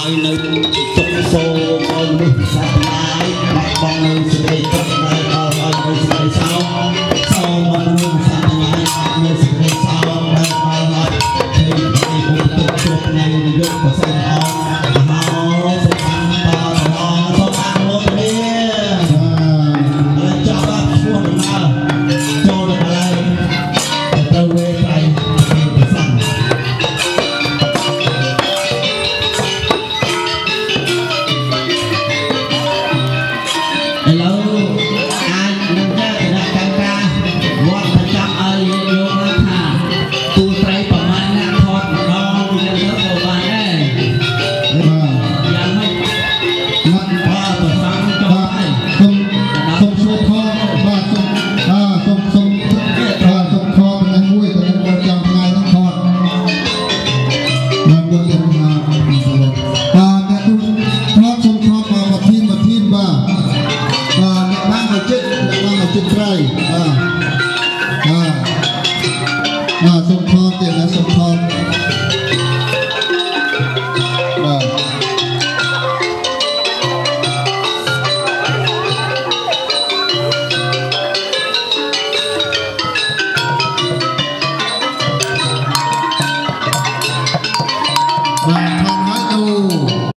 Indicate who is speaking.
Speaker 1: នៅទុកសូមឲ្យមនុស្សសាសនាបាត់បង់នៅសេចក្តីទុកនៅឲ្យសេចក្តីសោមសូមឲ្យមនុស្សសាសនានៅសេចក្តីសោមនៅឲ្យឃើញពីបុព្វទុកជួបនៅយុគប្រសិទ្ធអស់មហោសុខានតរសូមអនុមោទនាហើយចាប់ដល់ឈ្មោះដំណើរចូលដល់ហើយទៅវេត្រៃប្រសង្ឃឥឡូវអាចនឹងតែគណៈកម្មការវត្តប្រចាំឲ្យយកមកថាទូត្រីប្រមាណអ្នកថតម្ដងវាទៅក៏បានដែរយ៉ាងម៉េចបាទប្រសង្ឃចុះហើយសូមជួយខបាទសូមខប៉ុណ្ណឹងមួយប៉ុណ្ណឹងមកចាំថ្ងៃនោះខបានយកទៅអ្នកទូថតសូមថតមកធីមបាទអ្នកបានមកចិត្តត្រៃបាទសូម